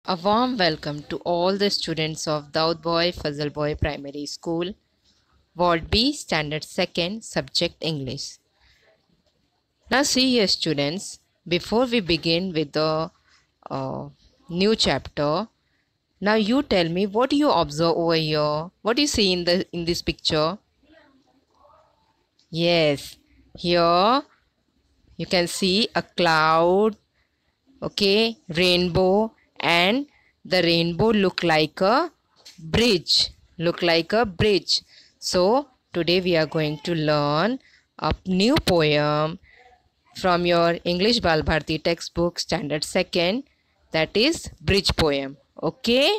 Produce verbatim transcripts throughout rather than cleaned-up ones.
A warm welcome to all the students of Daud Boy Fazal Boy Primary School, Ward B, Standard second, Subject English. Now, see here, students, before we begin with the uh, new chapter, now you tell me what do you observe over here? What do you see in the in this picture? Yes, here you can see a cloud, okay, rainbow, and the rainbow look like a bridge look like a bridge. So today we are going to learn a new poem from your English Balbharti textbook standard second, that is bridge poem. Okay,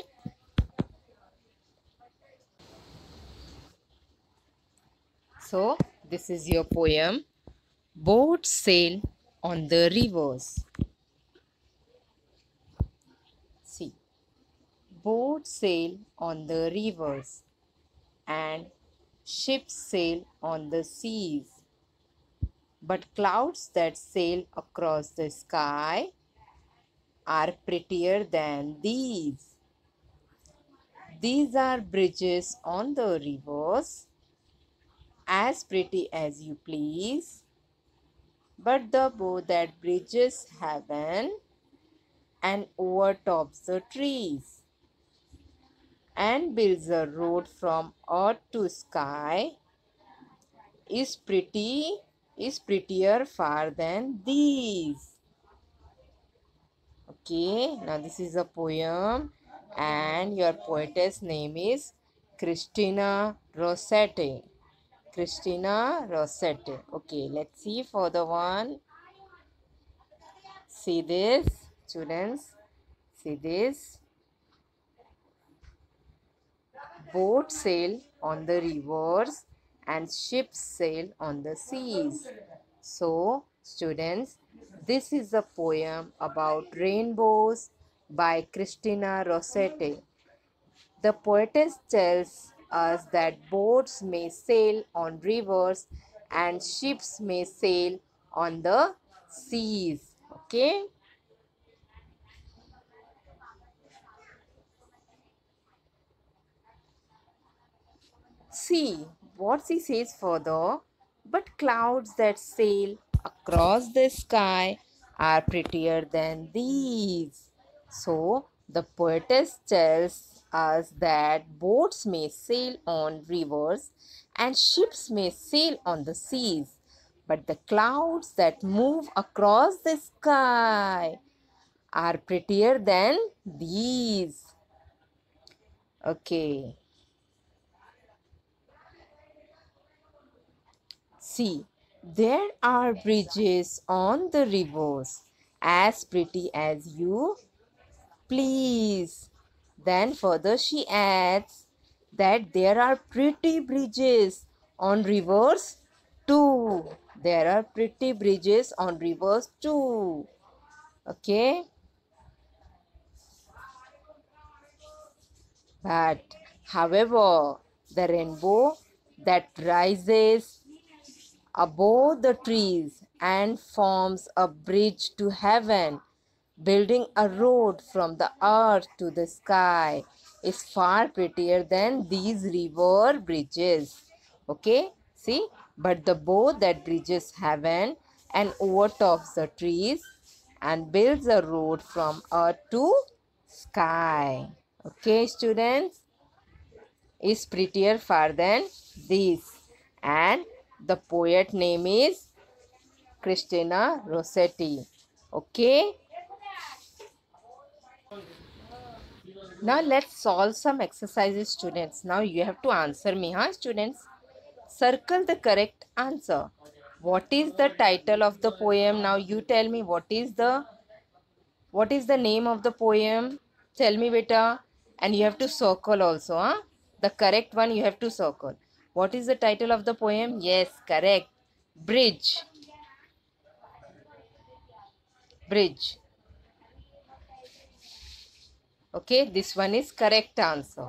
so this is your poem. Boats sail on the rivers. See, boats sail on the rivers and ships sail on the seas, but clouds that sail across the sky are prettier than these. These are bridges on the rivers, as pretty as you please, but the bow that bridges heaven and overtops the trees and builds a road from earth to sky is pretty is prettier far than these. Okay, now this is a poem and your poetess name is Christina Rossetti. Christina Rossetti. Okay, let's see for the one. See this, students. See this. Boats sail on the rivers and ships sail on the seas. So, students, this is a poem about rainbows by Christina Rossetti. The poetess tells us that boats may sail on rivers and ships may sail on the seas. Okay? See what she says further. But clouds that sail across the sky are prettier than these. So the poetess tells us that boats may sail on rivers and ships may sail on the seas. But the clouds that move across the sky are prettier than these. Okay. See, there are bridges on the rivers as pretty as you please. Then further she adds that there are pretty bridges on rivers too. There are pretty bridges on rivers too. Okay. But however, the rainbow that rises above the trees and forms a bridge to heaven, building a road from the earth to the sky, is far prettier than these river bridges. Okay, see, but the bow that bridges heaven and overtops the trees and builds a road from earth to sky. Okay, students, is prettier far than these. And the poet name is Christina Rossetti. Okay. Now let's solve some exercises, students. Now you have to answer me, huh, students? Circle the correct answer. What is the title of the poem? Now you tell me what is the what is the name of the poem? Tell me, beta. And you have to circle also, huh? The correct one you have to circle. What is the title of the poem? Yes, correct. Bridge. Bridge. Okay, this one is correct answer.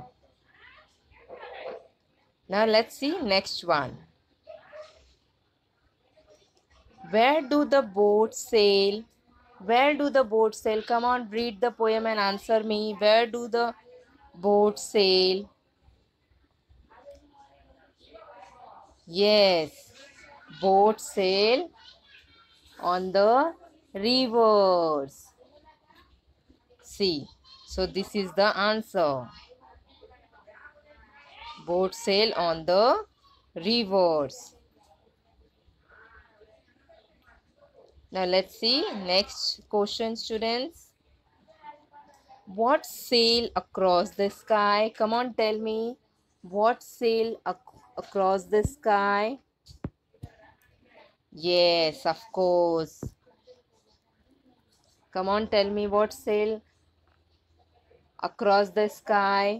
Now let's see next one. Where do the boats sail? Where do the boats sail? Come on, read the poem and answer me. Where do the boats sail? Yes, boats sail on the rivers. See, so this is the answer. Boats sail on the rivers. Now let's see next question, students. What sail across the sky? Come on, tell me. What sail ac across the sky? Yes, of course. Come on, tell me what sail across the sky?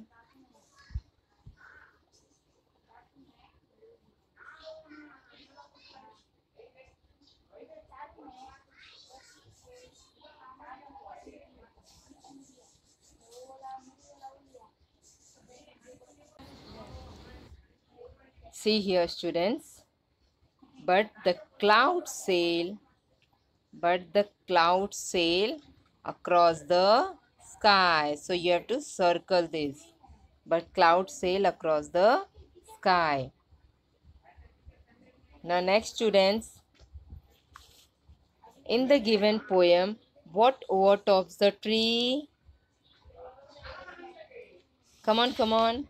See here, students. But the clouds sail, but the clouds sail across the sky. So you have to circle this. But clouds sail across the sky. Now next, students. In the given poem, what overtops the tree? Come on, come on.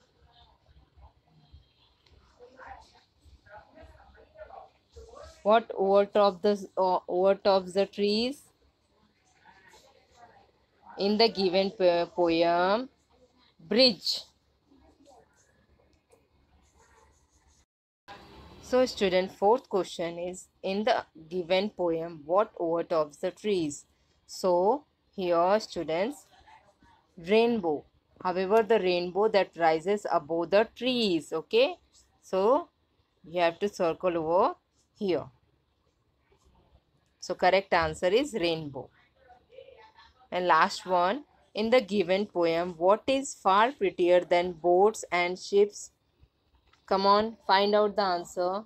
What overtop the uh, overtops the trees? In the given po poem, bridge. So student, fourth question is, in the given poem, what overtops the trees? So here, students, rainbow. However, the rainbow that rises above the trees. Okay. So you have to circle over here. So correct answer is rainbow. And last one, in the given poem, what is far prettier than boats and ships? Come on, find out the answer.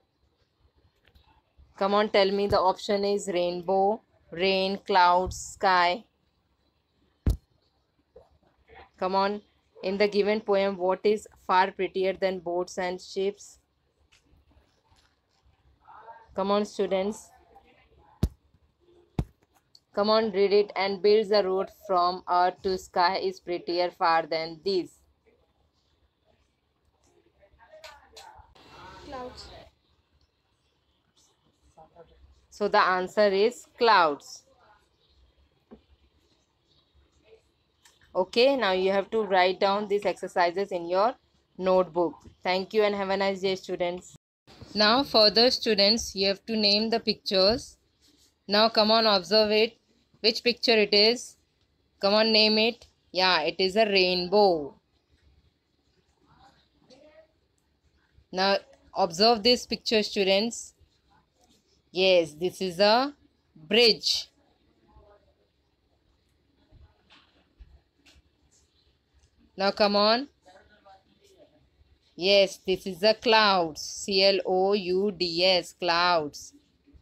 Come on, tell me. The option is rainbow, rain, clouds, sky. Come on, in the given poem, what is far prettier than boats and ships? Come on, students. Come on, read it. And builds a road from earth to sky is prettier far than this. Clouds. So the answer is clouds. Okay, now you have to write down these exercises in your notebook. Thank you and have a nice day, students. Now further, students, you have to name the pictures. Now come on, observe it. Which picture it is? Come on, name it. Yeah, it is a rainbow. Now observe this picture, students. Yes, this is a bridge. Now come on. Yes, this is the clouds. C L O U D S, clouds.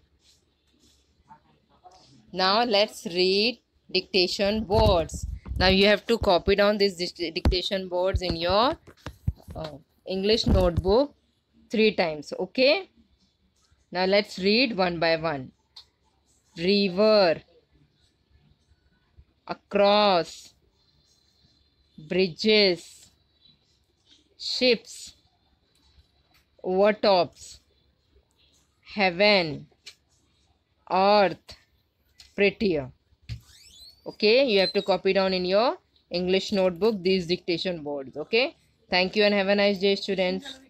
Now let's read dictation boards. Now you have to copy down these dictation boards in your uh, English notebook three times. Okay. Now let's read one by one. River, across, bridges, ships, overtops, heaven, earth, prettier. Okay, you have to copy down in your English notebook these dictation boards. Okay, thank you and have a nice day, students.